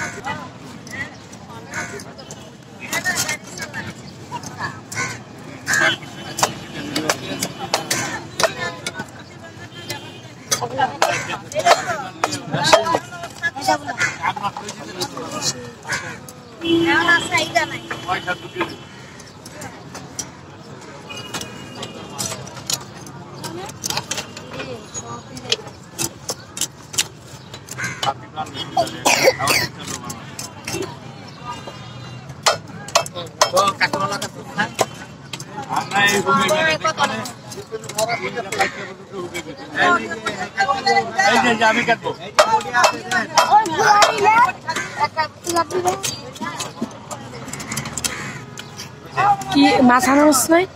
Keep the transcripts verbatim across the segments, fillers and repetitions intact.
কি মাছ আনারস নাই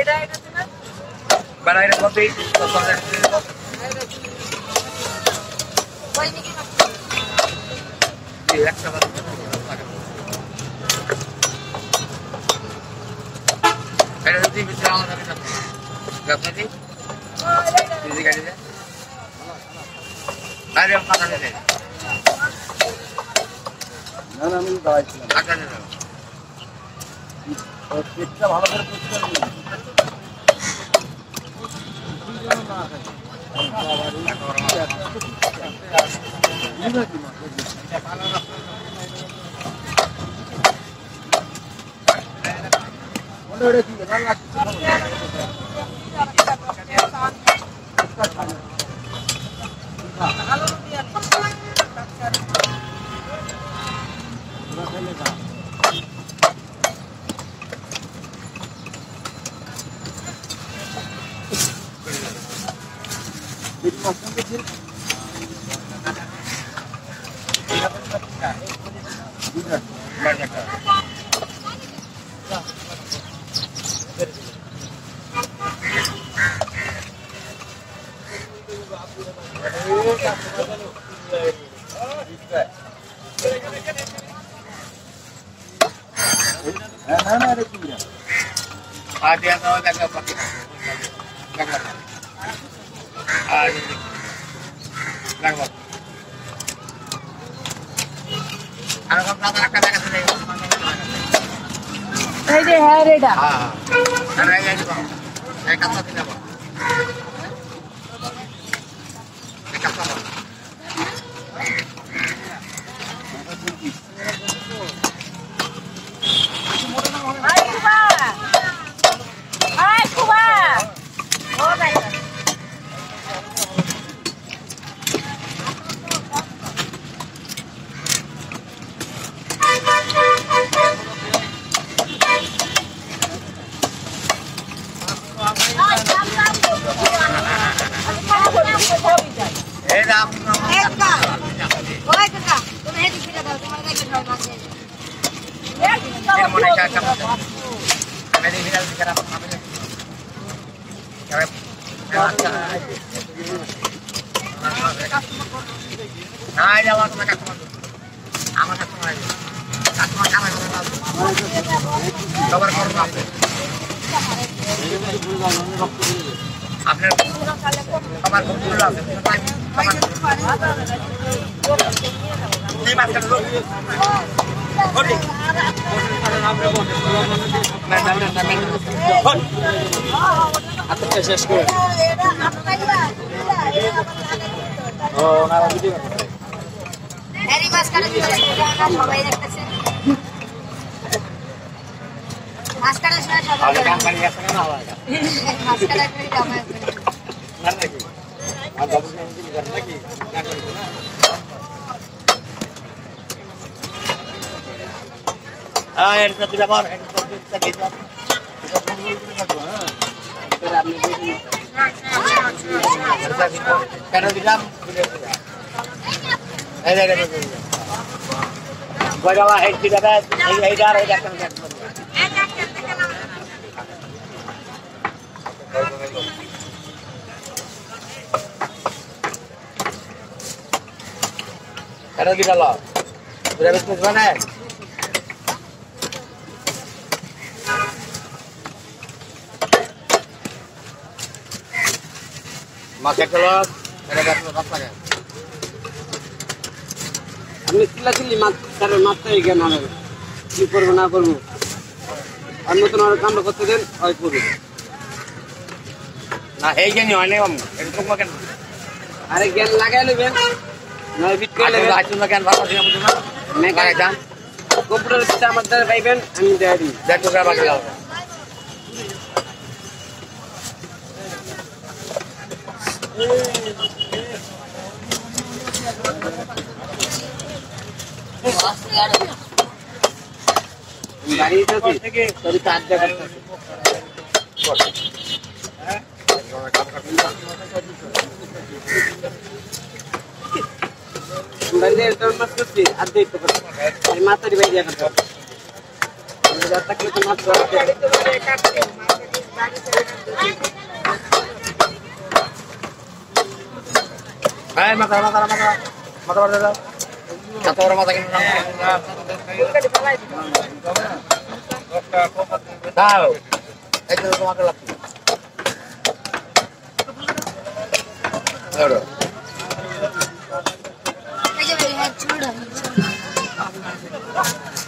Para ir a kopi. Iya, sama. Ada nanti bisa lawan tapi tak. Gak nanti. Jadi kan dia. Ada yang pakai ni. না না আমি দাঁড়াই ছিলাম Akan ada. পেটটা ভালো করে পরিষ্কার করুন Ada yang tahu tak pakai. Enggak. Ah ini. Enggak. Ano ka plata ka ka sini. এই যে হ্যাঁ রেডা Ah. Karena ini Bang. Saya kata tidak Bang. Saya kata Bang. Eh dah. Eka. Oi Kaka, তুমি হেডি ফিরে দাও তোমার কাছে খাই মাঝে। Ini mau naik ke atas. Ada di dalam sekarang apa namanya? Cewek. Nah, ini awak mereka semua. Aman semua aja. Semua kamar kamar. Kabar kabar apa? আপনার আমার বন্ধুরা আছে আমার কি মাছ কাটলো ওরে না না না না আচ্ছা শেষ করে ও না ভিডিও এরি মাছ কাটা দিতে সবাই দেখতেছে মাছ কাটার সময় সবাই আগে কাম করে আসে না হয় মাছ কাটার পরে কামাই করে না নাকি আর বাবু কেমন করে নাকি না করে না আ এর সাথে ব্যবহার এর সাথে সাথে দাও এটা আপনি দেখুন কেন দিলাম এই দেখেন গড়াওয়া হেড দিবা এই এইটা আর এইটা কেন দেখুন Karena kita loh, sudah bisnis mana? Makan telur, ada gas telur apa ya? আমি চিল্লা চিল্লি মাছ তার মাছটাই জ্ঞান হবে কি করবো না করবো আর নতুন আর কাণ্ড করতে দেন হয় করবো না এই জানি হয় না এরকম কেন আরে জ্ঞান লাগাই নেবেন নয় বিট করে নেবেন আচ্ছা কেন ভালো আছে বুঝুন না লাগাই দাম কম্পিউটার সিস্টেম আমাদের পাইবেন আমি দেয়া দিই দেড় টাকা বাকি দাও গাড়িতে থেকে তবে কাজ দেখা বাইরে এটার মাছ করছি আর দেখতে পাচ্ছি আমি মাথারি বাইরে এখন থাকলে তো মাছ Hai, makan makan makan. Makan makan. Satu orang masakin orang. Tahu. Itu makan lagi. Aduh. এই যে ভাই হ্যাঁ ছোড়া